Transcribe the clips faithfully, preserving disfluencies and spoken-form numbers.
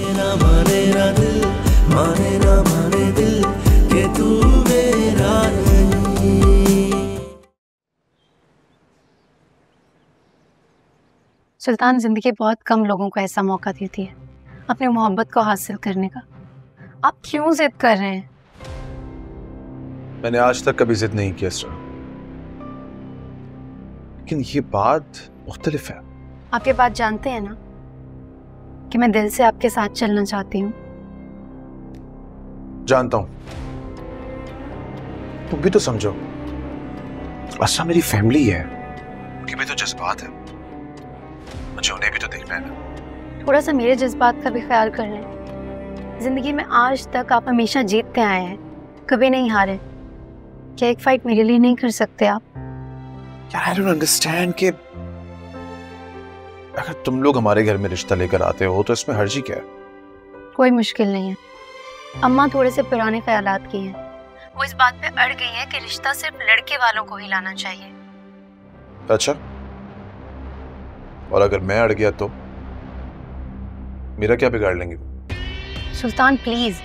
ना माने ना दिल, माने ना माने दिल कि तू मेरा नहीं। सुल्तान, जिंदगी बहुत कम लोगों को ऐसा मौका देती है अपनी मोहब्बत को हासिल करने का। आप क्यों जिद कर रहे हैं? मैंने आज तक कभी जिद नहीं की इसरा, लेकिन ये बात मुख्तलिफ है। आप ये बात जानते हैं ना कि मैं दिल से आपके साथ चलना चाहती हूँ। जानता हूं, तुम भी तो समझो, असरा मेरी फैमिली है, उनके भी तो जज्बात है, मुझे उन्हें भी तो देखना है ना। थोड़ा सा मेरे जज्बात का भी ख्याल कर लें। जिंदगी में आज तक आप हमेशा जीतते आए हैं, कभी नहीं हारे। क्या एक फाइट मेरे लिए नहीं कर सकते आप? यार आई डोंट अंडरस्टैंड कि अगर तुम लोग हमारे घर में रिश्ता लेकर आते हो तो इसमें हर्जी क्या है? कोई मुश्किल नहीं है। अम्मा थोड़े से पुराने ख्यालात की हैं। वो इस बात पे अड़ गई है कि रिश्ता सिर्फ लड़के वालों को ही लाना चाहिए। अच्छा, और अगर मैं अड़ गया तो मेरा क्या बिगाड़ लेंगे? सुल्तान प्लीज,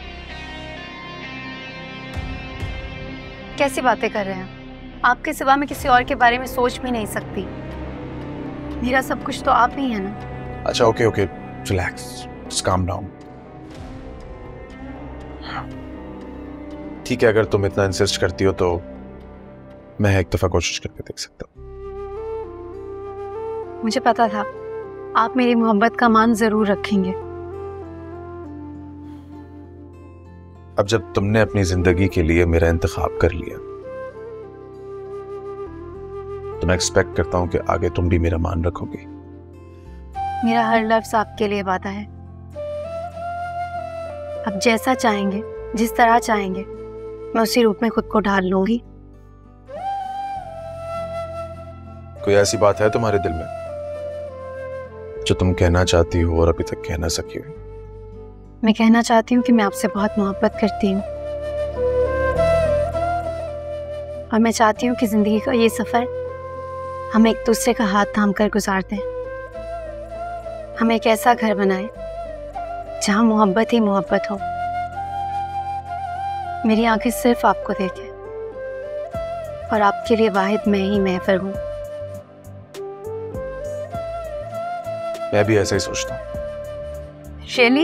कैसी बातें कर रहे हैं? आपके सिवा मैं किसी और के बारे में सोच भी नहीं सकती। मेरा सब कुछ तो आप ही है ना। अच्छा okay okay, relax, just calm down. ठीक है, अगर तुम इतना इंसिस्ट करती हो तो मैं एक दफा कोशिश करके देख सकता हूँ। मुझे पता था आप मेरी मोहब्बत का मान जरूर रखेंगे। अब जब तुमने अपनी जिंदगी के लिए मेरा इंतखाब कर लिया तो मैं एक्सपेक्ट करता हूं कि आगे तुम भी मेरा मान रखोगे। मेरा हर लफ्ज आपके लिए वादा है। आप जैसा चाहेंगे, जिस तरह चाहेंगे, मैं उसी रूप में खुद को ढाल लूंगी। कोई ऐसी बात है तुम्हारे दिल में जो तुम कहना चाहती हो और अभी तक कह ना सकी हो? मैं कहना चाहती हूँ कि मैं आपसे बहुत मोहब्बत करती हूँ और मैं चाहती हूँ कि जिंदगी का ये सफर हम एक दूसरे का हाथ थाम कर गुजारते हैं। हम एक ऐसा घर बनाए जहाँ मोहब्बत ही मोहब्बत हो। मेरी आंखें सिर्फ आपको देखें और आपके लिए वाहिद मैं ही महफर हूँ। मैं भी ऐसा ही सोचता हूँ। शेली,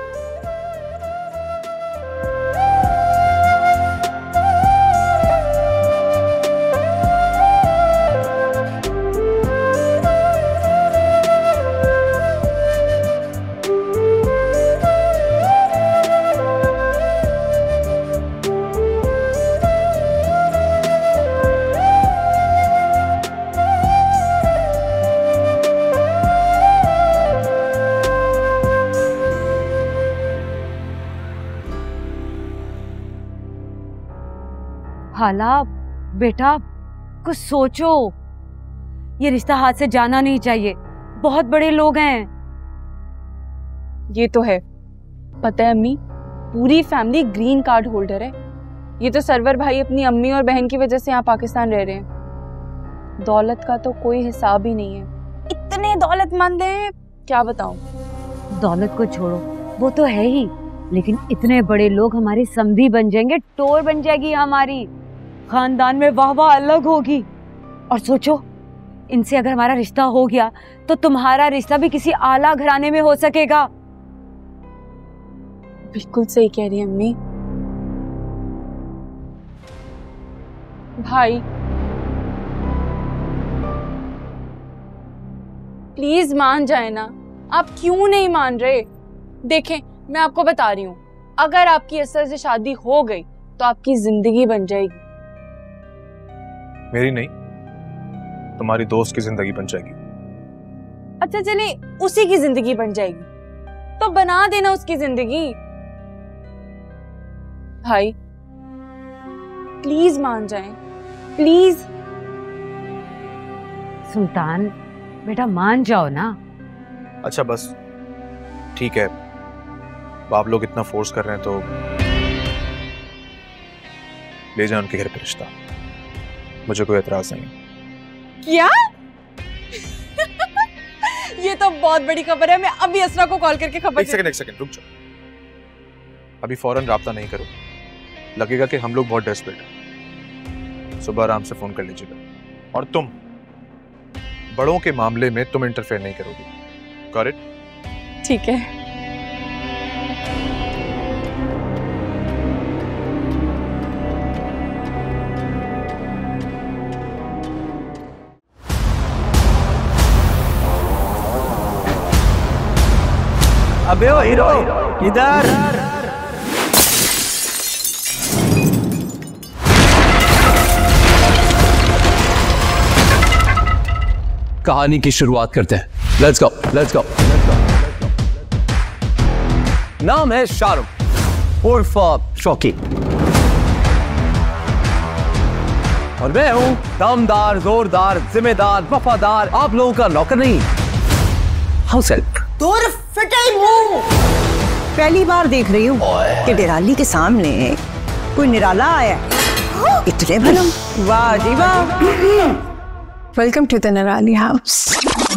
हाला बेटा, कुछ सोचो। ये रिश्ता हाथ से जाना नहीं चाहिए। बहुत बड़े लोग हैं। ये तो है, पता है अम्मी, पूरी फैमिली ग्रीन कार्ड होल्डर है। ये तो सरवर भाई अपनी अम्मी और बहन की वजह से यहाँ पाकिस्तान रह रहे हैं। दौलत का तो कोई हिसाब ही नहीं है। इतने दौलतमंद हैं, क्या बताऊं। दौलत को छोड़ो, वो तो है ही, लेकिन इतने बड़े लोग हमारे समधी बन जाएंगे, टोर बन जाएगी हमारी, खानदान में वाह वाह अलग होगी। और सोचो, इनसे अगर हमारा रिश्ता हो गया तो तुम्हारा रिश्ता भी किसी आला घराने में हो सकेगा। बिल्कुल सही कह रही है अम्मी। भाई प्लीज मान जाए ना। आप क्यों नहीं मान रहे? देखें, मैं आपको बता रही हूँ, अगर आपकी असर से शादी हो गई तो आपकी जिंदगी बन जाएगी। मेरी नहीं, तुम्हारी दोस्त की जिंदगी बन जाएगी। अच्छा चले, उसी की जिंदगी बन जाएगी तो बना देना उसकी जिंदगी। भाई प्लीज मान जाएं, प्लीज। सुल्तान बेटा, मान जाओ ना। अच्छा बस ठीक है, आप लोग इतना फोर्स कर रहे हैं तो ले जाए उनके घर पे रिश्ता, मुझे कोई एतराज नहीं है। क्या? ये तो बहुत बड़ी खबर है। मैं अभी असरा को कॉल करके खबर एक सेकंड एक सेकंड रुक जाओ, अभी फौरन राब्ता नहीं करो, लगेगा कि हम लोग बहुत डेस्परेट हैं। सुबह आराम से फोन कर लीजिएगा। और तुम बड़ों के मामले में तुम इंटरफेयर नहीं करोगे। Got it? ठीक है। अबे ओ हीरो इधर। कहानी की शुरुआत करते हैं। Let's go let's go. नाम है शाहरुख उर्फ शौकी और मैं हूं दमदार, जोरदार, जिम्मेदार, वफादार, आप लोगों का नौकर नहीं, हाउस हेल्प। तोर फिटे मुंह। पहली बार देख रही हूँ कि डेराली के सामने कोई निराला आया है। इतने भलम। वाह जी वाह। Welcome to the Nirali house.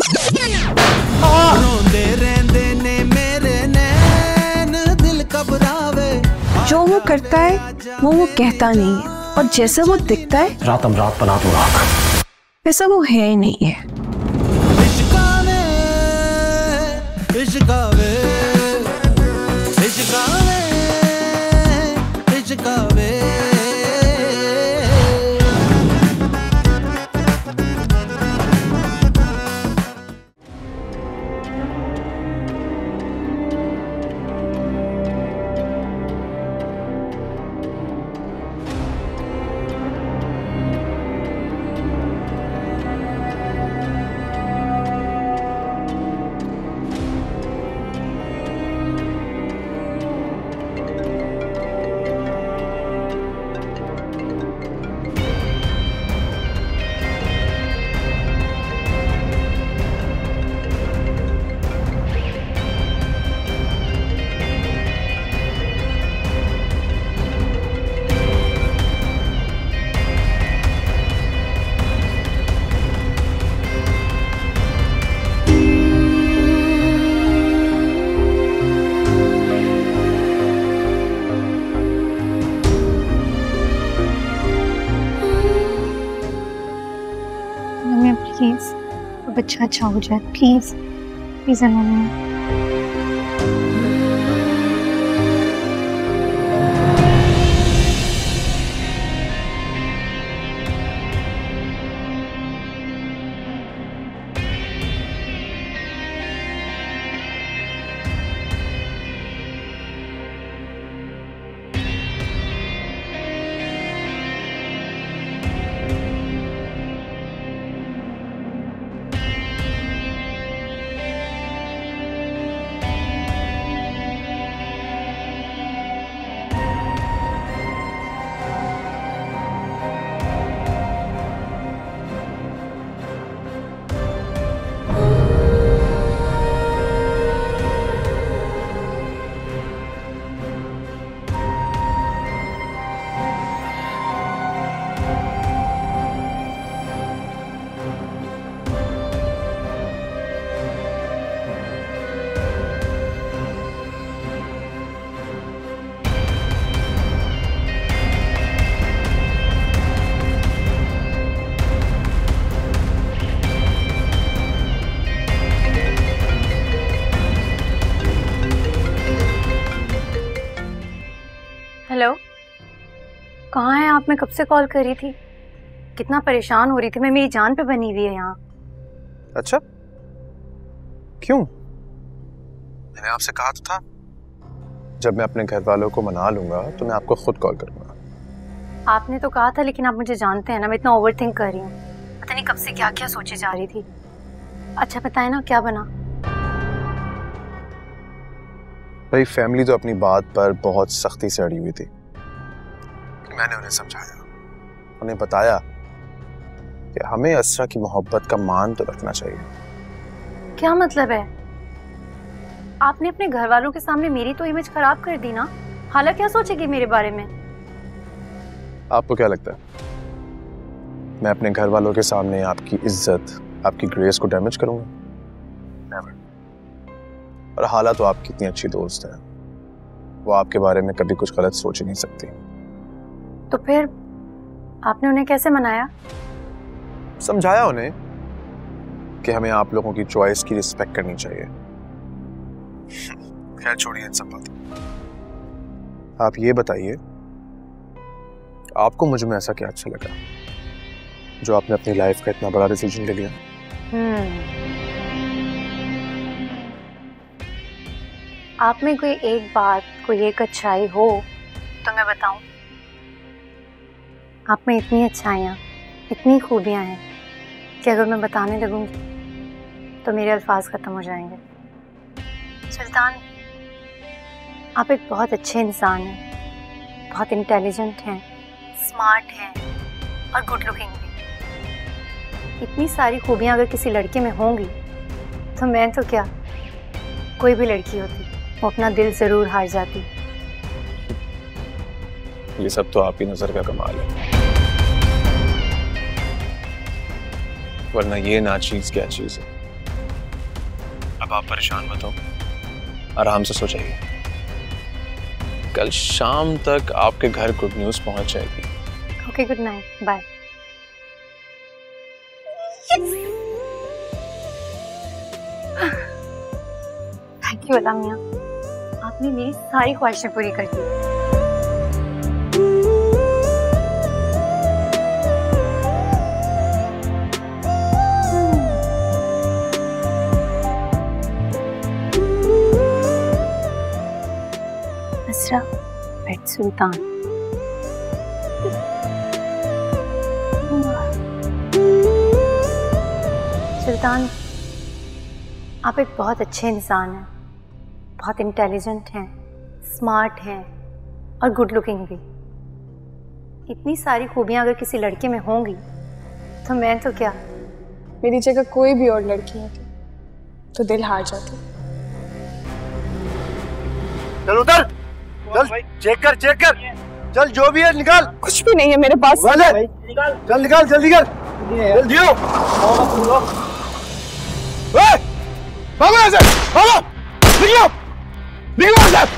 रोंदे रहंदे ने मेरे नैन, दिल घबरावे। जो वो करता है वो वो कहता नहीं है, और जैसा वो दिखता है रातम रात पना तो रात, वैसा वो है ही नहीं है। इश्कावे इश्कावे इश्कावे इश्कावे। प्लीज अब अच्छा अच्छा हो जाए, प्लीज प्लीज अनन्या। हेलो, कहाँ हैं आप? मैं कब से कॉल कर रही थी, कितना परेशान हो रही थी मैं, मेरी जान पे बनी हुई है यहाँ। अच्छा क्यों? मैंने आपसे कहा तो था जब मैं अपने घर वालों को मना लूंगा तो मैं आपको खुद कॉल करूंगा। आपने तो कहा था, लेकिन आप मुझे जानते हैं ना, मैं इतना ओवर थिंक कर रही हूँ, पता नहीं कब से क्या क्या सोचे जा रही थी। अच्छा बताए ना क्या बना? भाई फैमिली तो अपनी बात पर बहुत सख्ती से अड़ी हुई थी। मैंने उन्हें समझाया, उन्हें बताया कि हमें असरा की मोहब्बत का मान तो रखना चाहिए। क्या मतलब है? आपने अपने घर वालों के सामने मेरी तो इमेज खराब कर दी ना। हाला क्या सोचेगी मेरे बारे में? आपको क्या लगता है मैं अपने घर वालों के सामने आपकी इज्जत, आपकी ग्रेस को डैमेज करूंगा? और हाला तो आपकी इतनी अच्छी दोस्त है, वो आपके बारे में कभी कुछ गलत सोच ही नहीं सकती। तो फिर आपने उन्हें कैसे मनाया? समझाया उन्हें कि हमें आप लोगों की चॉइस की रिस्पेक्ट करनी चाहिए। खैर छोड़िए इन सब बातें, आप ये बताइए आपको मुझ में ऐसा क्या अच्छा लगा जो आपने अपनी लाइफ का इतना बड़ा डिसीजन ले लिया? हम्म आप में कोई एक बात, कोई एक अच्छाई हो तो मैं बताऊं। आप में इतनी अच्छाइयाँ, इतनी खूबियाँ हैं कि अगर मैं बताने लगूंगी तो मेरे अल्फाज ख़त्म हो जाएंगे। सुल्तान, आप एक बहुत अच्छे इंसान हैं, बहुत इंटेलिजेंट हैं, स्मार्ट हैं और गुड लुकिंग भी। इतनी सारी खूबियाँ अगर किसी लड़के में होंगी तो मैं तो क्या, कोई भी लड़की होती वो अपना दिल ज़रूर हार जाती। ये सब तो आपकी नजर का कमाल है, वरना ये नाचीज क्या चीज है। अब आप परेशान मत हो, आराम से सो जाइए। कल शाम तक आपके घर गुड न्यूज पहुंच जाएगी। Okay, good night, bye. Thank you Allah मियां, आपने मेरी सारी ख्वाहिशें पूरी कर दी। असरा बेट सुल्तान। सुल्तान, आप एक बहुत अच्छे इंसान हैं, बहुत इंटेलिजेंट हैं, स्मार्ट हैं और गुड लुकिंग भी। इतनी सारी खूबियाँ अगर किसी लड़के में होंगी तो मैं तो क्या, मेरी जगह कोई भी और लड़की होती तो दिल हार जाती। चल उधर, चल चेक कर, चेक कर, चल जो भी है निकाल। कुछ भी नहीं है मेरे पास। निकाल, चल निकाल, जल्दी कर, जल्दी हो। भागो यहाँ से, भागो, निकलो, निकलो यहाँ से।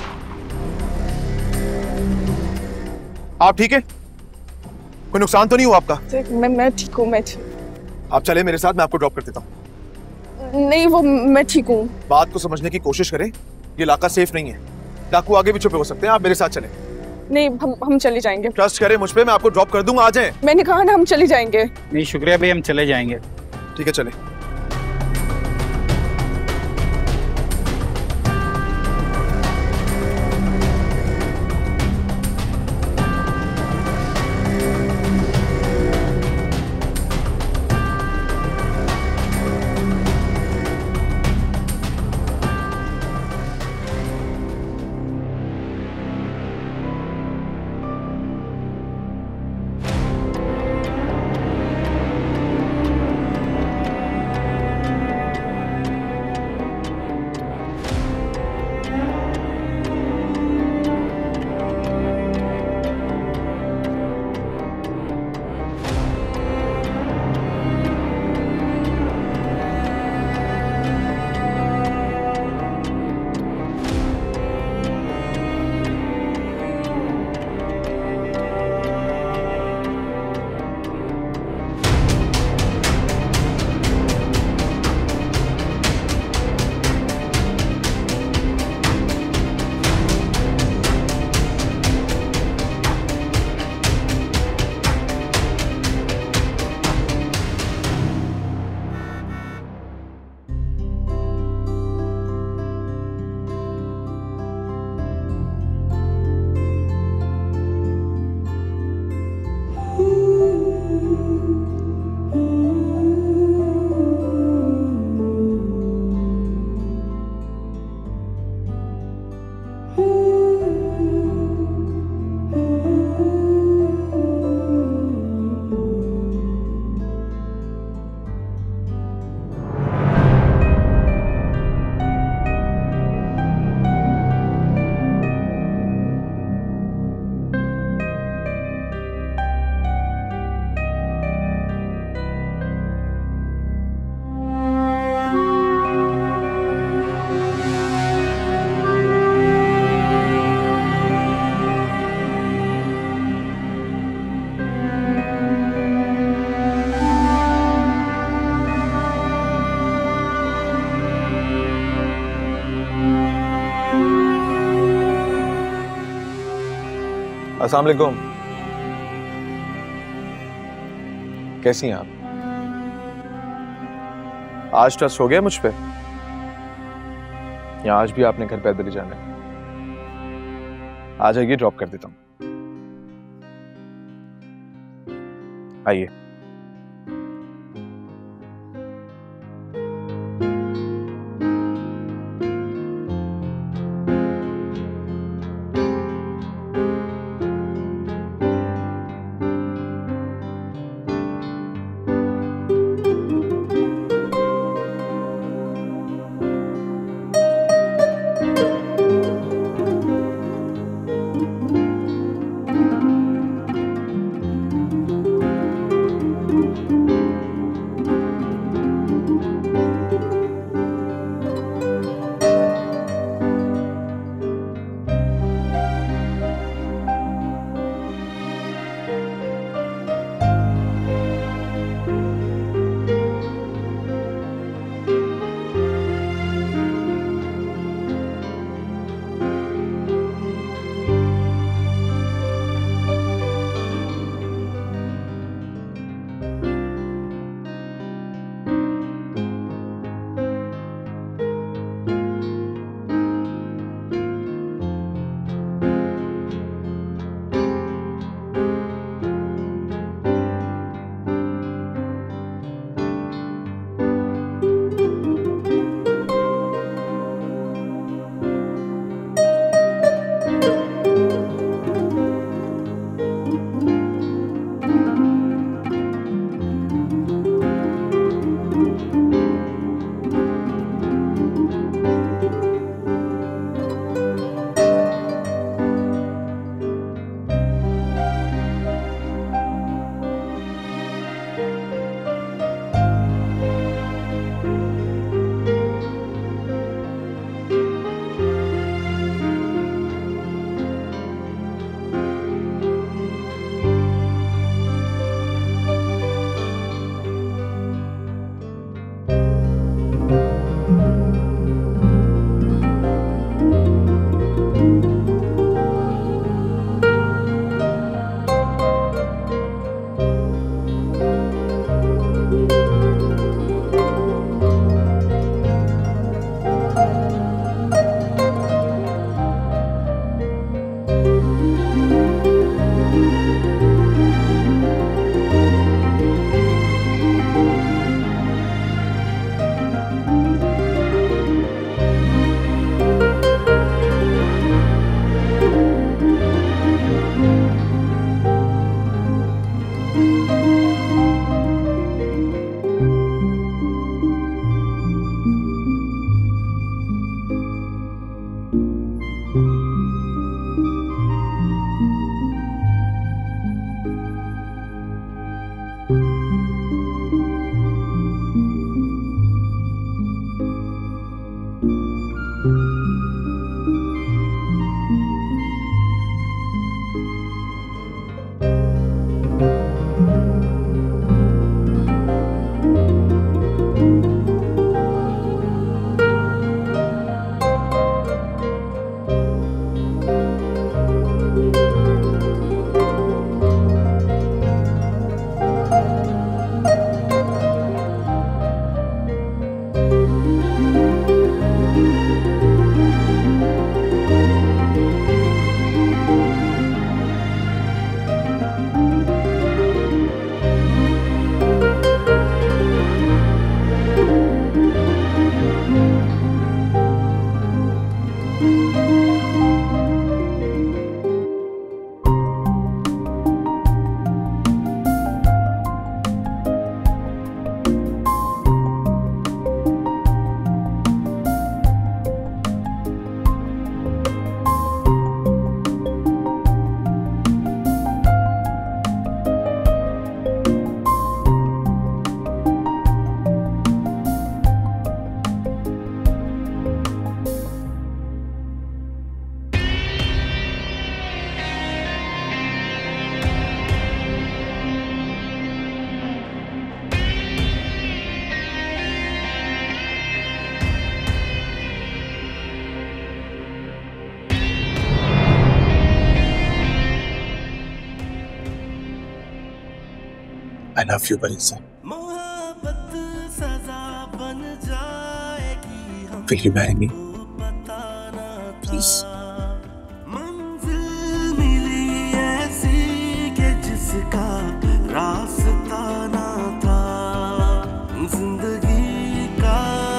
आप ठीक है? कोई नुकसान तो नहीं हुआ आपका? मैं मैं ठीक हूँ, मैं ठीक। आप चले मेरे साथ, मैं आपको ड्रॉप कर देता हूँ। नहीं, वो मैं ठीक हूँ। बात को समझने की कोशिश करें, ये इलाका सेफ नहीं है, डाकू आगे भी छुपे हो सकते हैं। आप मेरे साथ चलें। नहीं, हम हम चले जाएंगे। ट्रस्ट करें मुझ पे, मैं आपको ड्रॉप कर दूंगा, आ जाएं। मैंने कहा ना हम चले जाएंगे। नहीं शुक्रिया भाई, हम चले जाएंगे। ठीक है चलें। अस्सलाम वालेकुम। कैसी हैं आप? आज ट्रस्ट हो गया मुझ पे या आज भी आपने घर पैदल ही जाना है? आ जाइए, ड्रॉप कर देता हूं। आइए। I love you, Parisa. Will you marry me? Please. रास्ता ना था जिंदगी का,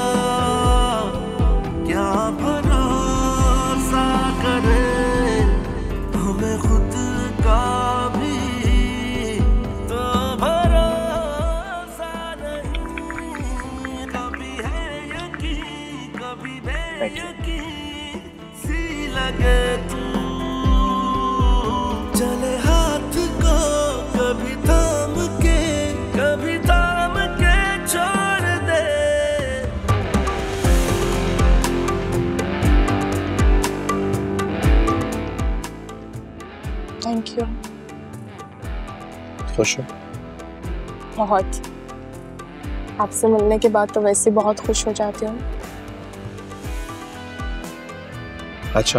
क्या भरोसा करे हमें खुद का भी तो भरोसा नहीं। कभी है यकीन कभी बेयकीन सी लगे तू, चले हाथ को कभी थाम के कभी थाम के छोड़ दे। Thank you. खुश हो? बहुत। आपसे मिलने के बाद तो वैसे बहुत खुश हो जाती हूँ। अच्छा,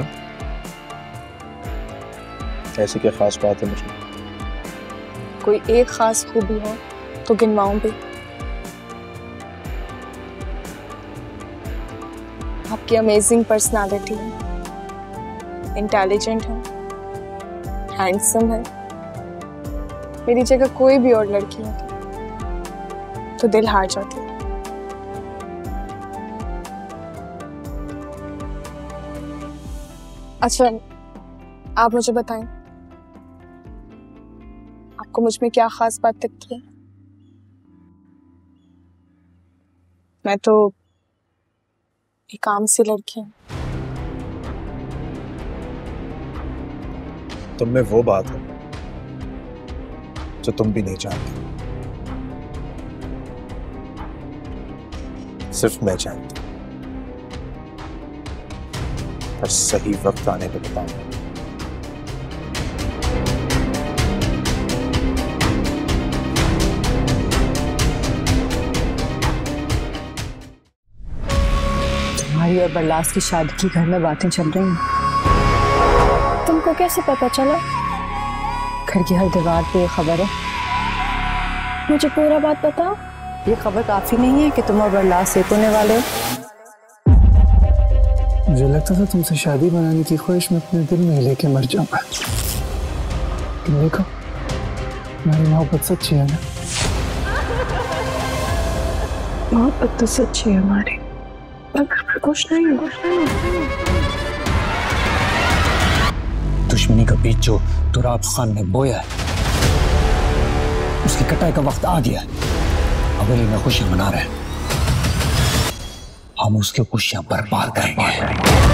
ऐसी क्या खास बात है मुझे? कोई एक खास खूबी हो तो गिनवाऊं भी। आपकी अमेजिंग पर्सनालिटी है, इंटेलिजेंट है, हैंडसम है। मेरी जगह कोई भी और लड़की होती तो दिल हार जाती। अच्छा, आप मुझे बताएं, आपको मुझ में क्या खास बात दिखती है? मैं तो एक आम सी लड़की हूँ। तुम में वो बात है जो तुम भी नहीं जानते, सिर्फ मैं जानता। और सही वक्त आने पे बताऊंगा। तुम्हारी और बरलास की शादी की घर में बातें चल रही हैं। तुमको कैसे पता चला? घर की हर दीवार पे ये खबर है। मुझे पूरा बात बताओ। ये खबर काफी नहीं है कि तुम और बरलास एक होने वाले हो? मुझे लगता था तुमसे शादी बनाने की ख्वाहिश में अपने दिल में लेके मर जाऊंगा। तुम देखो, हमारी मोहब्बत सच्ची है ना? मोहब्बत तो सच्ची है हमारी, पर कुछ नहीं कुछ नहीं। दुश्मनी का बीज जो तुराब खान ने बोया है, उसकी कटाई का वक्त आ गया है। हवेली में खुशियां मना रहे हैं, हम उसकी खुशियां बर्बाद करेंगे।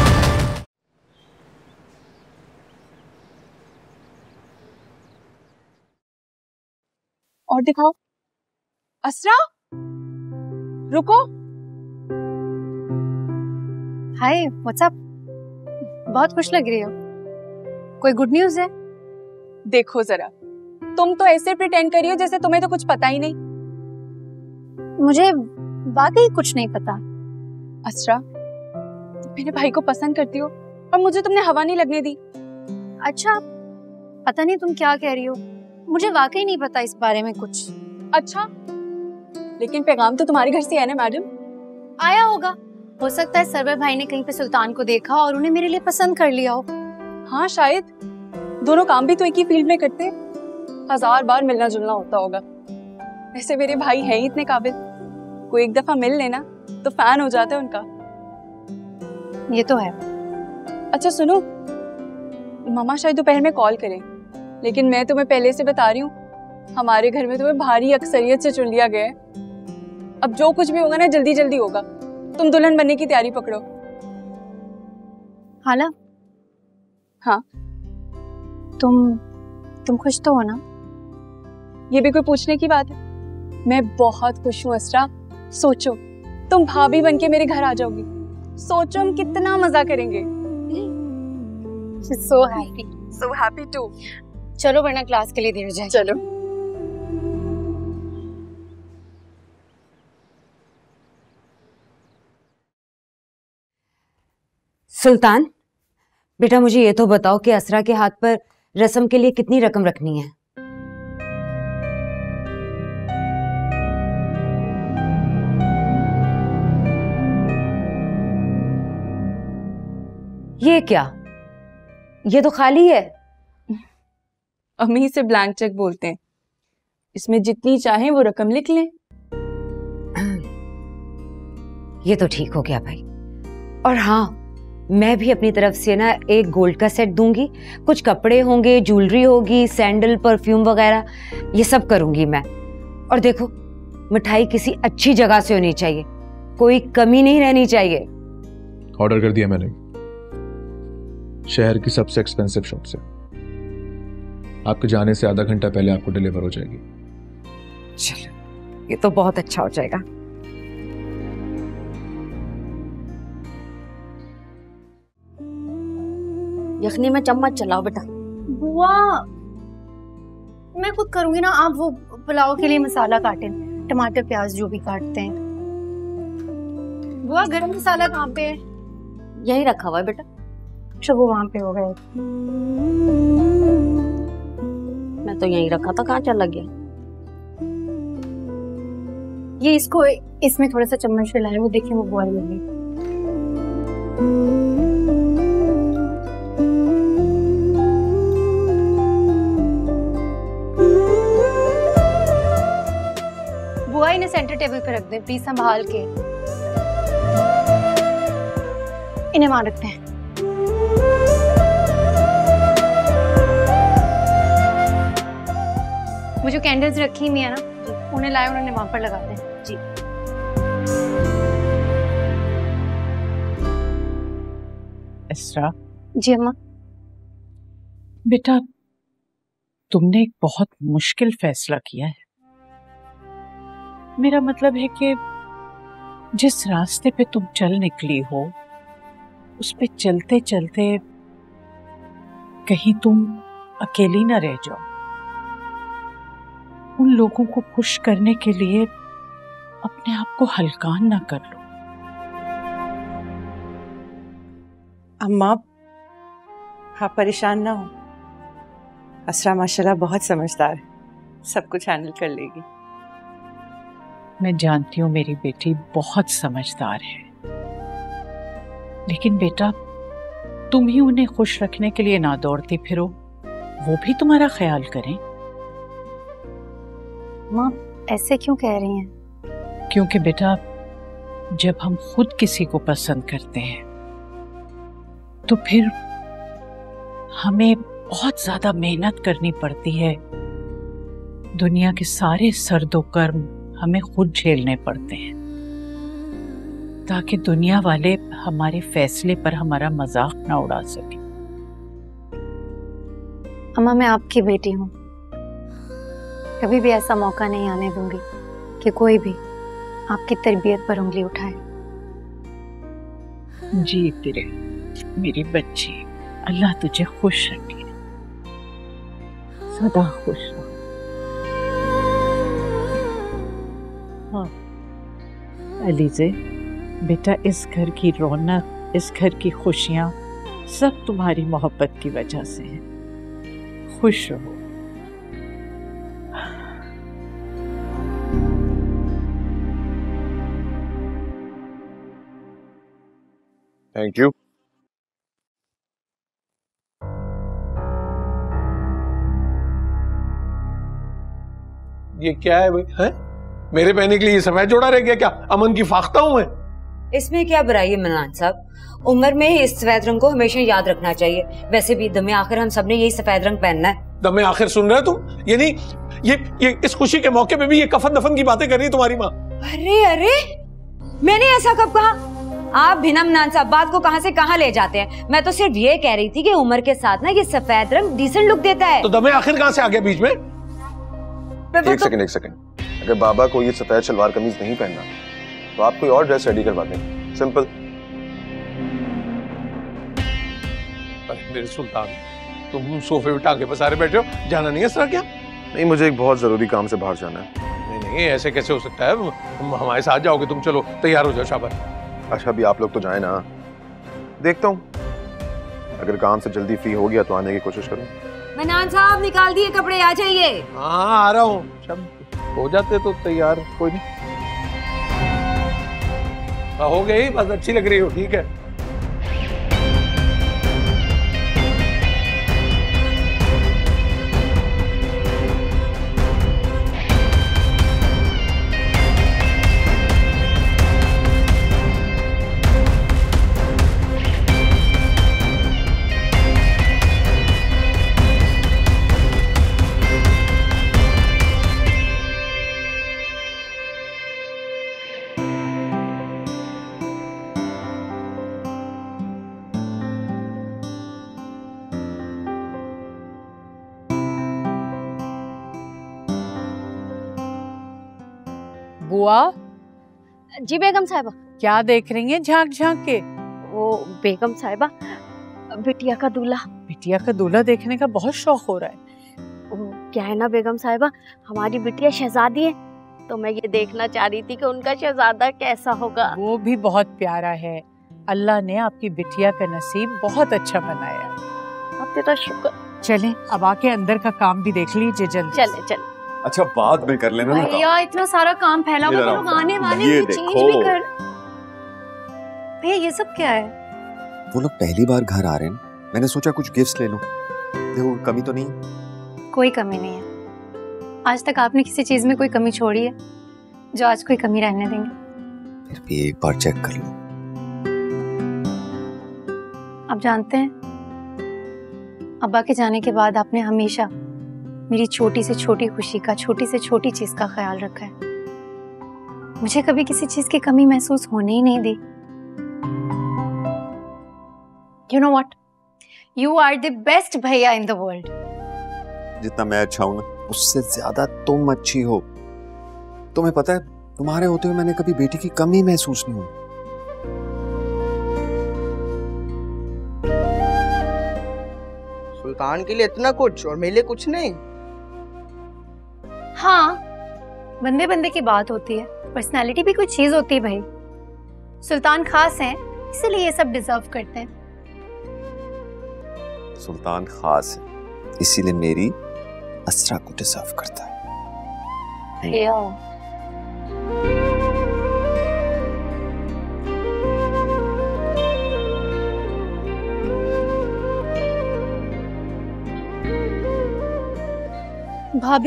और दिखाओ। असरा, रुको। Hi, what's up? बहुत खुश लग रही हो। कोई गुड न्यूज़ है? देखो जरा, तुम तो ऐसे प्रिटेंड करी हो जैसे तुम्हें तो कुछ पता ही नहीं। मुझे वाकई कुछ नहीं पता। असरा, तुम मेरे भाई को पसंद करती हो और मुझे तुमने हवा नहीं लगने दी। अच्छा, पता नहीं तुम क्या कह रही हो। मुझे वाकई नहीं पता इस बारे में कुछ। अच्छा, लेकिन पैगाम तो तुम्हारे घर से है ना मैडम? आया होगा। हो सकता है सरवर भाई ने कहीं पे सुल्तान को देखा और उन्हें मेरे लिए पसंद कर लिया हो। हाँ शायद, दोनों काम भी तो एक ही फील्ड में करते, हजार बार मिलना जुलना होता होगा। वैसे मेरे भाई हैं ही इतने काबिल, कोई एक दफा मिल लेना तो फैन हो जाते हैं उनका। ये तो है। अच्छा सुनो, मामा शायद दोपहर में कॉल करें, लेकिन मैं तुम्हें पहले से बता रही हूँ, हमारे घर में तुम्हें भारी अक्सरियत से चुन लिया गया है। अब जो कुछ भी होगा ना जल्दी जल्दी होगा। तुम दुल्हन बनने की तैयारी पकड़ो। हाला? हाँ। तुम तुम खुश तो हो ना? ये भी कोई पूछने की बात है? मैं बहुत खुश हूँ असरा। सोचो, तुम भाभी बनके मेरे घर आ जाओगी। सोचो हम कितना मजा करेंगे। So happy. So happy too. चलो वरना क्लास के लिए देर हो जाए। चलो। सुल्तान, बेटा मुझे ये तो बताओ कि असरा के हाथ पर रस्म के लिए कितनी रकम रखनी है? ये क्या? ये तो खाली है। अम्मी इसे ब्लैंक चेक बोलते हैं। इसमें जितनी चाहे वो रकम लिख लें। ये तो ठीक हो गया भाई। और हाँ, मैं भी अपनी तरफ से ना एक गोल्ड का सेट दूंगी, कुछ कपड़े होंगे, ज्वेलरी होगी, सैंडल, परफ्यूम वगैरह, ये सब करूंगी मैं। और देखो, मिठाई किसी अच्छी जगह से होनी चाहिए, कोई कमी नहीं रहनी चाहिए। ऑर्डर कर दिया मैंने, शहर की सबसे एक्सपेंसिव शॉप से। आपके जाने से आधा घंटा पहले आपको डिलीवर हो जाएगी। चलो, ये तो बहुत अच्छा हो जाएगा। यखनी में चम्मच चलाओ बेटा। बुआ, मैं खुद करूंगी ना, आप वो पुलाव के लिए मसाला काटें, टमाटर प्याज जो भी काटते हैं। बुआ, गरम मसाला कहाँ पे है? यही रखा हुआ है बेटा। अच्छा, वो वहां पे हो गए। मैं तो यही रखा था, कहाँ चला गया? ये इसको इसमें थोड़ा सा चम्मच हिलाएं, वो देखिए वो बॉयल हो गई। बुआ, इन्हें सेंटर टेबल पे रख दें प्लीज, संभाल के। इन्हें वहां रखते हैं। वो जो कैंडल्स रखी हुई है ना, उन्हें लाए, उन्होंने वहां पर लगा दें। जी इसरा। जी अम्मा। बेटा, तुमने एक बहुत मुश्किल फैसला किया है। मेरा मतलब है कि जिस रास्ते पे तुम चल निकली हो, उस पे चलते चलते कहीं तुम अकेली ना रह जाओ। उन लोगों को खुश करने के लिए अपने आप को हल्कान ना कर लो। अम्मा, आप परेशान ना हो। असरा माशाल्लाह बहुत समझदार है, सब कुछ हैंडल कर लेगी। मैं जानती हूँ मेरी बेटी बहुत समझदार है, लेकिन बेटा तुम ही उन्हें खुश रखने के लिए ना दौड़ती फिरो, वो भी तुम्हारा ख्याल करें। माँ, ऐसे क्यों कह रही हैं? क्योंकि बेटा, जब हम खुद किसी को पसंद करते हैं तो फिर हमें बहुत ज्यादा मेहनत करनी पड़ती है। दुनिया के सारे सर्दो कर्म हमें खुद झेलने पड़ते हैं, ताकि दुनिया वाले हमारे फैसले पर हमारा मजाक ना उड़ा सके। अम्मा, मैं आपकी बेटी हूँ, कभी भी ऐसा मौका नहीं आने दूंगी कि कोई भी आपकी तरबियत पर उंगली उठाए। जी तेरे मेरी बच्ची, अल्लाह तुझे खुश रखे, सदा खुश रहो। हाँ अलीज़े, बेटा इस घर की रौनक, इस घर की खुशियाँ सब तुम्हारी मोहब्बत की वजह से हैं। खुश रहो। Thank you. ये क्या है भाई? है मेरे पहनने के लिए ये सफेद जोड़ा रह गया क्या? अमन की फाख्ता हूं मैं। इसमें क्या बुराई है मनान साहब? उम्र में इस सफेद रंग को हमेशा याद रखना चाहिए। वैसे भी दमे आखिर हम सबने यही सफेद रंग पहनना है। दमे आखिर सुन रहे हो तुम? यानी ये ये इस खुशी के मौके पे भी ये कफन दफन की बातें कर रही है तुम्हारी माँ? अरे अरे, मैंने ऐसा कब कहा? आप भी ना मनान साहब बात को कहां से कहां ले जाते हैं। मैं तो सिर्फ ये कह रही थी कि उम्र के साथ ना ये सफेद रंग डिसेंट लुक देता है। तो दमे आखिर कहां से आ गया बीच में? एक सेकंड एक सेकंड, अगर बाबा को ये सफेद शलवार कमीज नहीं पहनना तो आप कोई और ड्रेस रेडी करवा दें, सिंपल। मेरे सुल्तान, तुम सोफे पे टांगे पसारे बैठे हो, जाना नहीं है इस तरह क्या? नहीं, मुझे एक बहुत जरूरी काम से बाहर जाना है। नहीं नहीं, ऐसे कैसे हो सकता है? तुम हमारे साथ जाओगे, तुम चलो तैयार हो जाओ। शाबाश। अच्छा अभी आप लोग तो जाए ना, देखता हूँ अगर काम से जल्दी फ्री हो गया तो आने की कोशिश करूँ। मनान साहब निकाल दिए कपड़े, आ जाइए। हाँ आ रहा हूँ, सब हो जाते तो तैयार, कोई नहीं। हो गई, बस अच्छी लग रही हो, ठीक है। बुआ जी बेगम साहिबा। क्या देख रही हैं झांक झांक के? वो बेगम साहिबा, बिटिया का दूल्हा। बिटिया का दूल्हा देखने का बहुत शौक हो रहा है। वो क्या है ना बेगम साहिबा, हमारी बिटिया शहजादी है, तो मैं ये देखना चाह रही थी कि उनका शहजादा कैसा होगा। वो भी बहुत प्यारा है। अल्लाह ने आपकी बिटिया का नसीब बहुत अच्छा बनाया है। अब तेरा शुक्र। चलें अब आके अंदर का काम भी देख लीजिए जल्दी। चले चले। अच्छा बाद में कर लेना ना। भैया इतना सारा काम फैला हुआ, लोग आने वाले हैं, चेंज भी कर। भैया ये सब क्या है? वो लोग पहली बार घर आ रहे हैं, मैंने सोचा कुछ गिफ्ट्स ले लूं। देखो कमी तो नहीं? कोई कमी नहीं है। आज तक आपने किसी चीज में कोई कमी छोड़ी है जो आज कोई कमी रहने देंगे? फिर भी एक बार चेक कर लो। आप जानते हैं, अब्बा के जाने के बाद आपने हमेशा मेरी छोटी से छोटी खुशी का, छोटी से छोटी चीज का ख्याल रखा है। मुझे कभी किसी चीज की कमी महसूस होने ही नहीं दी। You know what? You are the best भैया in the world. जितना मैं अच्छा हूं ना, उससे ज्यादा तुम अच्छी हो। तुम्हें पता है, तुम्हारे होते हुए मैंने कभी बेटी की कमी महसूस नहीं हुई। सुल्तान के लिए इतना कुछ और मेरे लिए कुछ नहीं। हाँ, बंदे बंदे की बात होती है, पर्सनालिटी भी कुछ चीज होती है भाई। सुल्तान खास हैं, इसलिए ये सब डिजर्व करते हैं। सुल्तान खास है, इसीलिए मेरी असरा को डिजर्व करता है। भैया भाभी,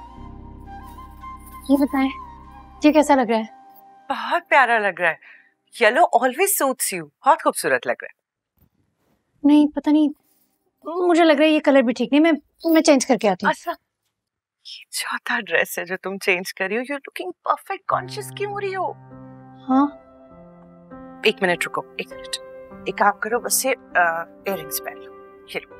ये बताएं, ये कैसा लग रहा है? बहुत प्यारा लग रहा है। Yellow always suits you. बहुत खूबसूरत लग रहा है। नहीं पता नहीं, मुझे लग रहा है ये कलर भी ठीक नहीं। मैं मैं चेंज करके आती हूँ। अच्छा, ये चौथा ड्रेस है जो तुम चेंज कर रही हो। You looking perfect. कॉन्शियस क्यों हो रही हो? हाँ, एक मिनट रुको, एक मिनट। एक काम करो, बस ये इयररिंग्स पहन लो। ये लो।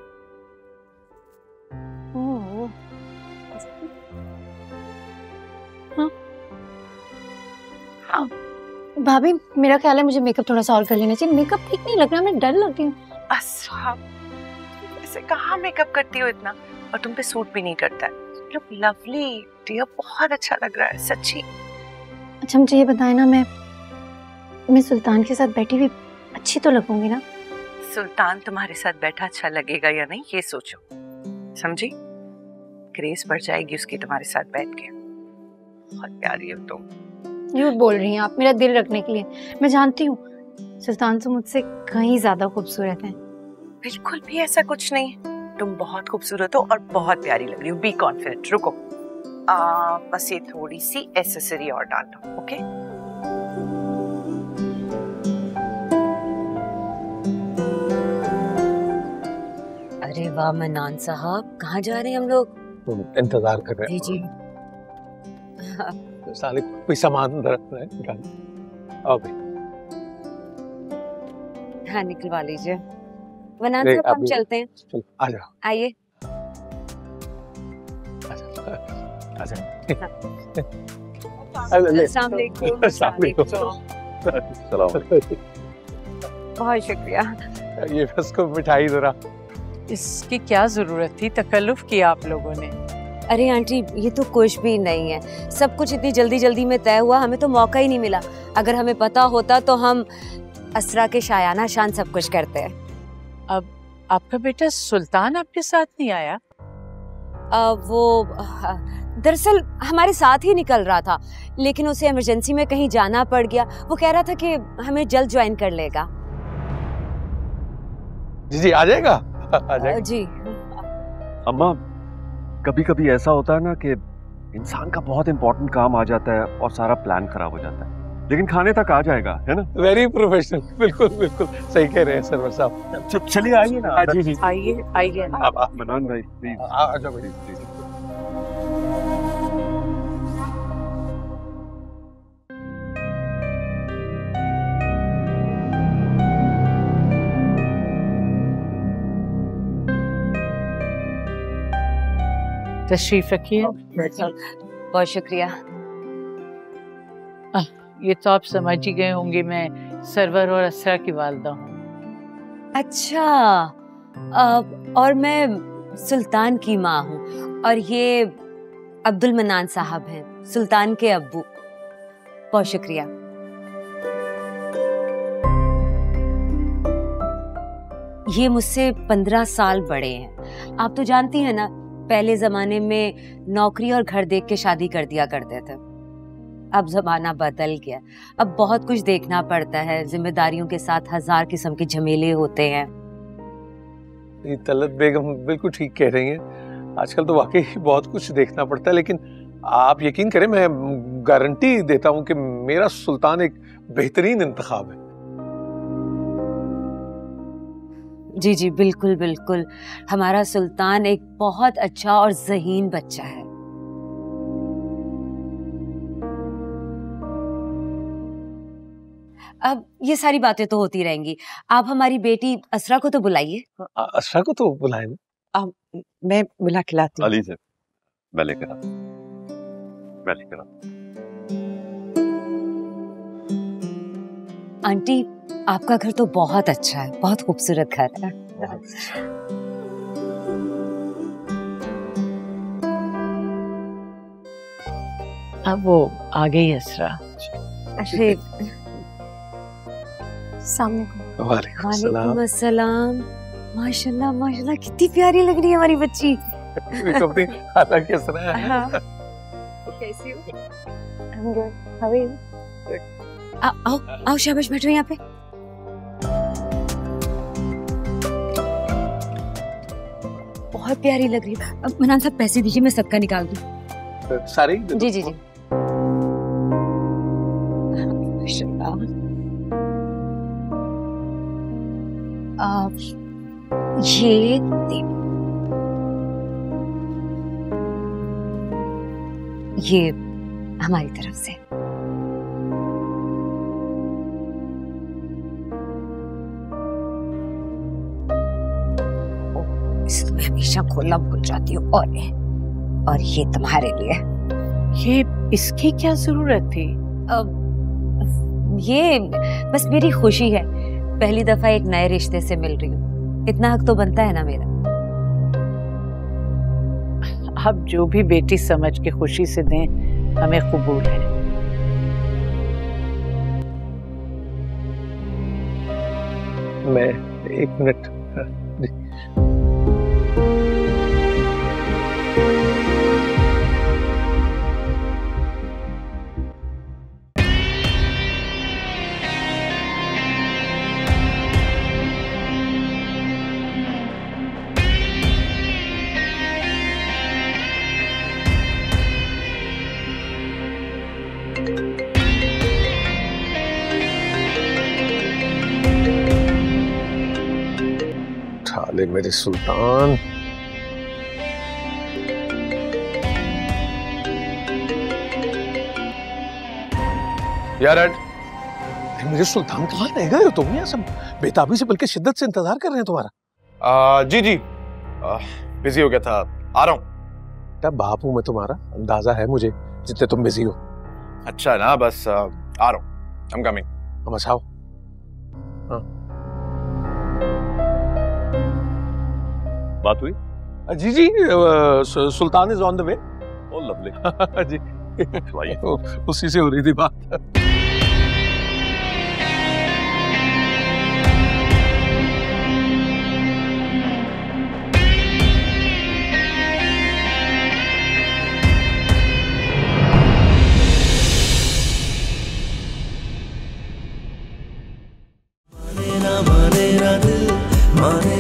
हाँ भाभी, मेरा ख्याल है मुझे मेकअप थोड़ा सा और कर लेना चाहिए। मेकअप ठीक नहीं लग रहा, मैं डर लग रही हूँ। अच्छा, ऐसे कहाँ मेकअप करती हो इतना? और तुम पे सूट भी नहीं करता है। लुक लवली डियर, बहुत अच्छा लग रहा है सच्ची। अच्छा मुझे ये बताएं ना, मैं मैं सुल्तान के साथ बैठी हुई अच्छी तो लगूंगी ना? सुल्तान तुम्हारे साथ बैठा अच्छा लगेगा या नहीं, ये सोचो, समझी? ग्रेस बढ़ जाएगी उसकी तुम्हारे साथ बैठ के। बहुत प्यारी हो तुम। झूठ बोल रही हैं आप मेरा दिल रखने के लिए। मैं जानती हूँ सुल्तान तो मुझसे कहीं ज्यादा खूबसूरत हैं। बिल्कुल भी ऐसा कुछ नहीं, तुम बहुत खूबसूरत हो और बहुत प्यारी लग रही हो। Be confident. रुको, आ, बस ये थोड़ी सी एक्सेसरी और डाल दो। ओके, अरे वाह मन्नान साहब, कहाँ जा रहे हैं हम लोग? इंतजार कर रहे हैं। जी जी। साले कोई सामान अंदर रखना है, निकाल। आओ भाई। हाँ निकलवा लीजिए। मन्नान साहब हम चलते हैं। चल, आ जाओ। आइए। अस्सलाम वालेकुम। बहुत शुक्रिया। ये बस को मिठाई जरा। इसकी क्या जरूरत थी? तकल्लुफ किया आप लोगों ने। अरे आंटी, ये तो कुछ भी नहीं है। सब कुछ इतनी जल्दी जल्दी में तय हुआ, हमें तो मौका ही नहीं मिला। अगर हमें पता होता तो हम असरा के शायाना शान सब कुछ करते हैं। अब आपका बेटा सुल्तान आपके साथ नहीं आया? आ, वो दरअसल हमारे साथ ही निकल रहा था, लेकिन उसे इमरजेंसी में कहीं जाना पड़ गया। वो कह रहा था कि हमें जल्द ज्वाइन कर लेगा। जी जी, आ जाएगा, आ जाएगा। जी। अम्मा, कभी कभी ऐसा होता है ना कि इंसान का बहुत इंपॉर्टेंट काम आ जाता है और सारा प्लान खराब हो जाता है, लेकिन खाने तक आ जाएगा, है ना? Very professional. बिल्कुल बिल्कुल सही कह रहे हैं सरवर साहब। चलिए आइए ना। जी जी, आइए आइए। मन्नान भाई प्लीज आ जाओ प्लीज प्लीज। तशरीफ रखिए। बहुत शुक्रिया। ये तो आप समझ ही गए होंगे मैं सरवर और असरा की वालदा हूँ। अच्छा, अब और मैं सुल्तान की माँ हूँ और ये अब्दुल मन्नान साहब हैं, सुल्तान के अब्बू। बहुत शुक्रिया। ये मुझसे पंद्रह साल बड़े हैं। आप तो जानती हैं ना, पहले जमाने में नौकरी और घर देख के शादी कर दिया करते थे। अब जमाना बदल गया, अब बहुत कुछ देखना पड़ता है, जिम्मेदारियों के साथ हजार किस्म के झमेले होते हैं। ये तलत बेगम बिल्कुल ठीक कह रही हैं। आजकल तो वाकई बहुत कुछ देखना पड़ता है, लेकिन आप यकीन करें, मैं गारंटी देता हूं कि मेरा सुल्तान एक बेहतरीन इंतखाब है। जी जी बिल्कुल बिल्कुल, हमारा सुल्तान एक बहुत अच्छा और ज़हीन बच्चा है। अब ये सारी बातें तो होती रहेंगी, आप हमारी बेटी असरा को तो बुलाइए। असरा को तो बुलाएं। अब मैं बुला के लाती हूँ। अली से मैं लेकर आता मैं लेकर आता आंटी, आपका घर तो बहुत अच्छा है, बहुत खूबसूरत घर है। अब वो आ गई असरा। अरे वालेकुम वालेकुम अस्सलाम। माशाल्लाह माशाल्लाह, कितनी प्यारी लग रही है हमारी बच्ची। हालांकि असरा है। हाँ। कैसी हो? I'm good. How are you? आ, आओ आओ शाबाश, बैठो यहाँ पे। बहुत प्यारी लग रही है। अब मनान साहब पैसे दीजिए, मैं सदका निकाल दूं। सारे? जी जी जी। माशाल्लाह। ये ये हमारी तरफ से। इसको मैं हमेशा खोलना भूल जाती हूँ। और और ये तुम्हारे लिए। ये इसकी क्या जरूरत थी? अब ये बस मेरी खुशी है, पहली दफा एक नए रिश्ते से मिल रही हूँ, इतना हक तो बनता है ना मेरा। आप जो भी बेटी समझ के खुशी से दें, हमें कबूल है। मैं एक मिनट। ले मेरे सुल्तान। यार मेरे सुल्तान कहाँ रह गए हो तुम? यहाँ सब बेताबी से बल्कि शिद्दत से इंतजार कर रहे हैं तुम्हारा। आ, जी जी आ, बिजी हो गया था, आ रहा हूँ। तब बाप हूँ मैं तुम्हारा, अंदाजा है मुझे जितने तुम बिजी हो। अच्छा ना, बस आ, आ रहा हूँ। I'm coming। बस आओ। हाँ। बात हुई? जी जी, Sultan is on the way. Oh lovely. जी उसी से हो रही थी बात। माने ना माने ना दिल, माने